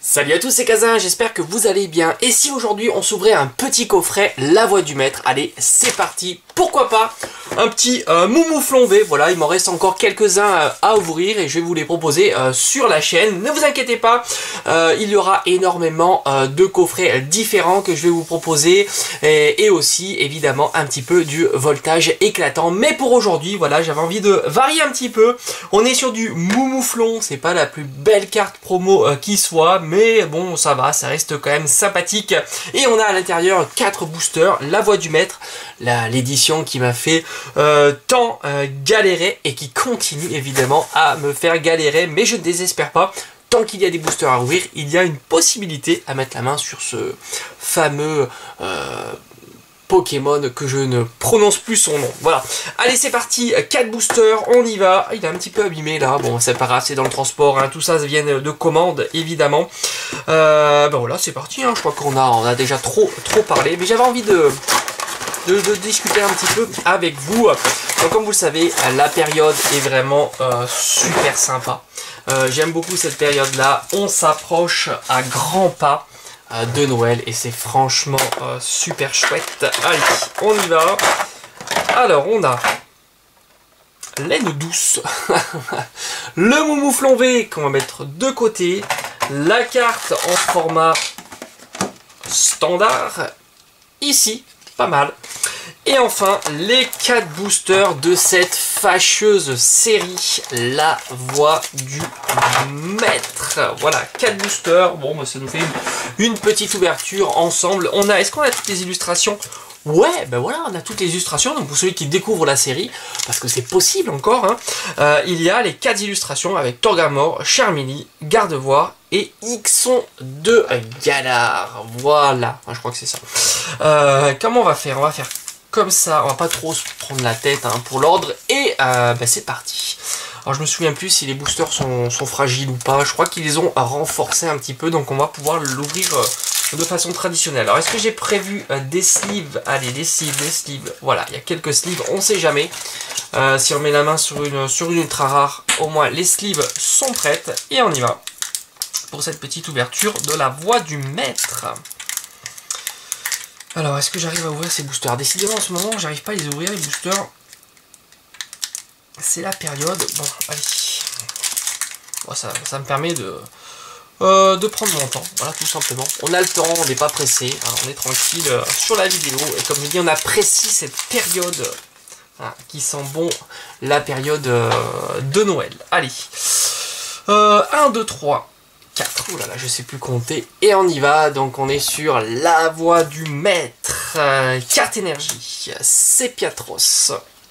Salut à tous, c'est Kazin, j'espère que vous allez bien. Et si aujourd'hui on s'ouvrait un petit coffret, la voix du maître, allez, c'est parti. Pourquoi pas un petit moumouflon V, voilà, il m'en reste encore quelques-uns à ouvrir et je vais vous les proposer sur la chaîne. Ne vous inquiétez pas, il y aura énormément de coffrets différents que je vais vous proposer et aussi évidemment un petit peu du voltage éclatant. Mais pour aujourd'hui, voilà, j'avais envie de varier un petit peu. On est sur du moumouflon, c'est pas la plus belle carte promo qui soit, mais bon, ça va, ça reste quand même sympathique. Et on a à l'intérieur 4 boosters, la voix du maître, l'édition qui m'a fait tant galérer et qui continue évidemment à me faire galérer, mais je ne désespère pas. Tant qu'il y a des boosters à ouvrir, il y a une possibilité à mettre la main sur ce fameux Pokémon que je ne prononce plus son nom. Voilà. Allez, c'est parti. 4 boosters, on y va. Il est un petit peu abîmé là. Bon, c'est pas grave, c'est dans le transport. Hein. Tout ça vient de commande, évidemment. Ben voilà, c'est parti. Hein. Je crois qu'on a déjà trop parlé. Mais j'avais envie de discuter un petit peu avec vous. Donc, comme vous le savez, la période est vraiment super sympa. J'aime beaucoup cette période-là. On s'approche à grands pas de Noël et c'est franchement super chouette. Allez, on y va. Alors, on a laine douce, le moumouflon V qu'on va mettre de côté, la carte en format standard, ici, pas mal. Et enfin, les 4 boosters de cette fâcheuse série, la voix du maître. Voilà, 4 boosters. Bon, bah, ça nous fait une petite ouverture ensemble. Est-ce qu'on a toutes les illustrations? Ouais, ben voilà, on a toutes les illustrations. Donc pour celui qui découvre la série, parce que c'est possible encore, hein, il y a les 4 illustrations avec Torgamore, Charmeleon, Gardevoir et Ixon de Galar. Voilà, je crois que c'est ça. Comment on va faire? On va faire comme ça, on va pas trop se prendre la tête hein, pour l'ordre. Et c'est parti. Alors je me souviens plus si les boosters sont fragiles ou pas. Je crois qu'ils les ont renforcés un petit peu, donc on va pouvoir l'ouvrir de façon traditionnelle. Alors est-ce que j'ai prévu des sleeves? Allez, des sleeves. Voilà, il y a quelques sleeves, on sait jamais. Si on met la main sur une ultra rare, au moins les sleeves sont prêtes. Et on y va pour cette petite ouverture de la voix du maître. Alors, est-ce que j'arrive à ouvrir ces boosters? Décidément, en ce moment, j'arrive pas à les ouvrir, les boosters. C'est la période. Bon, allez. Bon, ça me permet de prendre mon temps. Voilà, tout simplement. On a le temps, on n'est pas pressé. Hein, on est tranquille sur la vidéo. Et comme je dis, on apprécie cette période hein, qui sent bon la période de Noël. Allez. 1, 2, 3. 4, oh là là, je sais plus compter, et on y va. Donc on est sur la voix du maître, carte énergie, Sepiatros,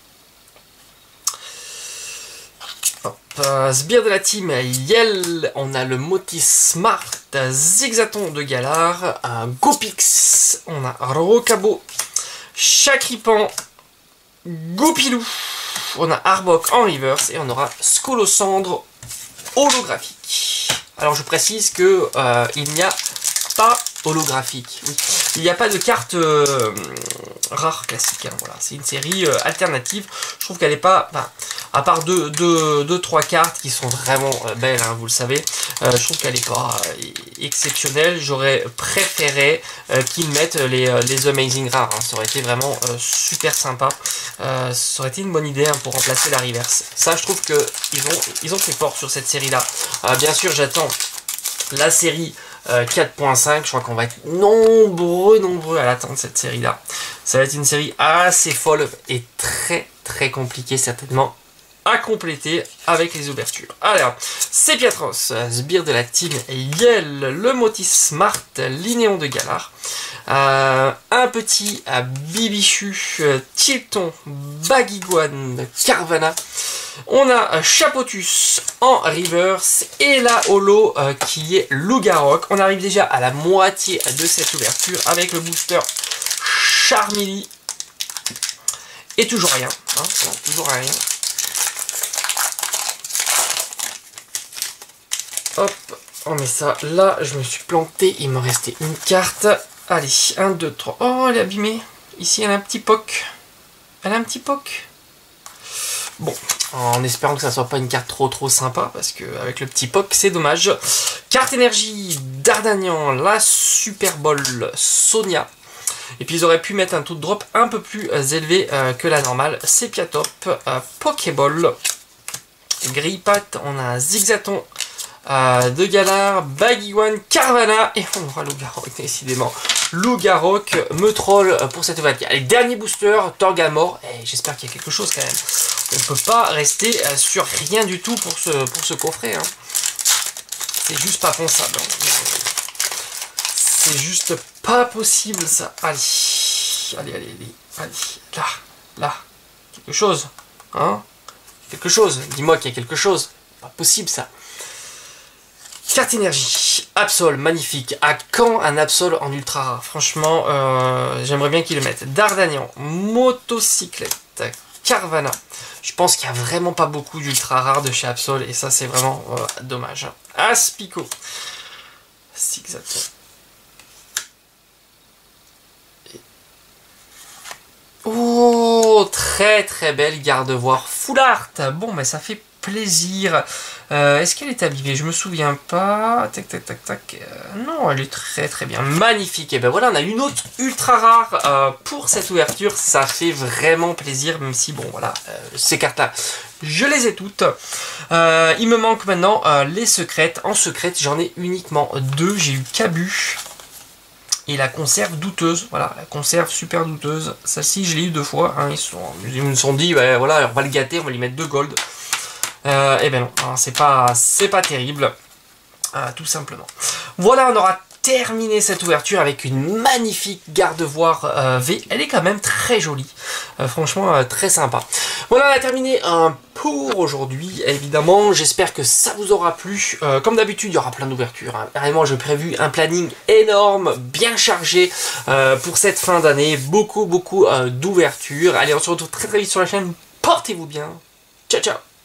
sbire de la team Yell, on a le Moti Smart, Zigzaton de Galar, Gopix, on a Rokabo, Chakripan, Gopilou, on a Arbok en reverse, et on aura Scolosandre holographique. Alors je précise que il n'y a pas holographique. Oui. Il n'y a pas de carte rare classique. Hein, voilà. C'est une série alternative. Je trouve qu'elle n'est pas... Enfin, à part deux, trois cartes qui sont vraiment belles, hein, vous le savez. Je trouve qu'elle n'est pas exceptionnelle. J'aurais préféré qu'ils mettent les Amazing Rares. Hein. Ça aurait été vraiment super sympa. Ça aurait été une bonne idée hein, pour remplacer la reverse. Ça, je trouve qu'ils ont fait fort sur cette série-là. Bien sûr, j'attends la série 4.5, je crois qu'on va être nombreux à l'attendre cette série là. Ça va être une série assez folle et très compliquée certainement à compléter avec les ouvertures. Alors, Sepiatros, sbire de la team Yell, le Moti Smart, Linéon de Galar, un petit Bibichu, Tilton, Bagiguan, Carvana. On a Chapotus en reverse et la holo qui est Lougarok. On arrive déjà à la moitié de cette ouverture avec le booster Charmeleon. Et toujours rien. Hein, toujours rien. Hop, on met ça là. Je me suis planté. Il me restait une carte. Allez, 1, 2, 3. Oh, elle est abîmée. Ici, elle a un petit poc. Elle a un petit poc. Bon, en espérant que ça soit pas une carte trop sympa, parce que avec le petit POC, c'est dommage. Carte énergie D'Artagnan, la Super Bowl Sonia. Et puis ils auraient pu mettre un taux de drop un peu plus élevé que la normale. Sepiatop, Pokéball, Grippat, on a un Zigzaton de Galar, Baguiwan, Carvana et on aura Loup-Garok, décidément. Loup-Garok me troll pour cette ouverture. Allez, dernier booster, Torgamore, et j'espère qu'il y a quelque chose quand même. On ne peut pas rester sur rien du tout pour ce coffret. Hein. C'est juste pas pensable. C'est juste pas possible ça. Allez, là, quelque chose, hein, quelque chose. Dis-moi qu'il y a quelque chose. Pas possible ça. Carte énergie, Absol, magnifique. À quand un Absol en ultra rare? Franchement, j'aimerais bien qu'ils le mettent. D'Artagnan, motocyclette, Carvana. Je pense qu'il n'y a vraiment pas beaucoup d'ultra rares de chez Absol et ça c'est vraiment dommage. Aspico, Zigzaton. Oh, très belle garde-voir full art. Bon, mais ça fait plaisir. Est-ce qu'elle est abîmée? Je me souviens pas. Tac. Non, elle est très bien. Magnifique. Et ben voilà, on a une autre ultra rare pour cette ouverture. Ça fait vraiment plaisir, même si, bon, voilà, ces cartes-là, je les ai toutes. Il me manque maintenant les secrètes. En secrète, j'en ai uniquement 2. J'ai eu Cabu. Et la conserve douteuse, voilà, la conserve super douteuse. Celle-ci, je l'ai eu 2 fois. Hein, ils me sont dit, ouais, voilà, on va le gâter, on va lui mettre 2 gold. Et ben non, hein, c'est pas terrible, tout simplement. Voilà, on aura terminé cette ouverture avec une magnifique garde-voir V. Elle est quand même très jolie, franchement très sympa. Voilà, on a terminé pour aujourd'hui, évidemment. J'espère que ça vous aura plu. Comme d'habitude, il y aura plein d'ouvertures. Hein. Vraiment, j'ai prévu un planning énorme, bien chargé pour cette fin d'année. Beaucoup d'ouvertures. Allez, on se retrouve très vite sur la chaîne. Portez-vous bien. Ciao.